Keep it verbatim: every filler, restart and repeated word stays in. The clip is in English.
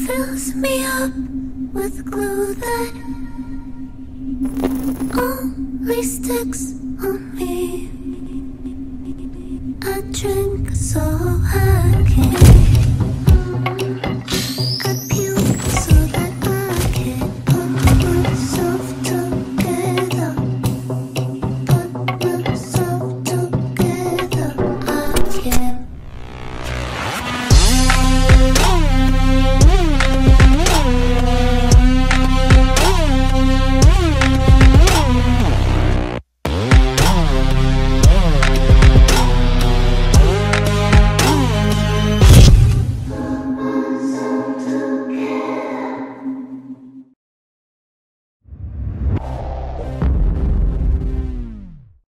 fills me up with glue that only sticks on me. I drink so high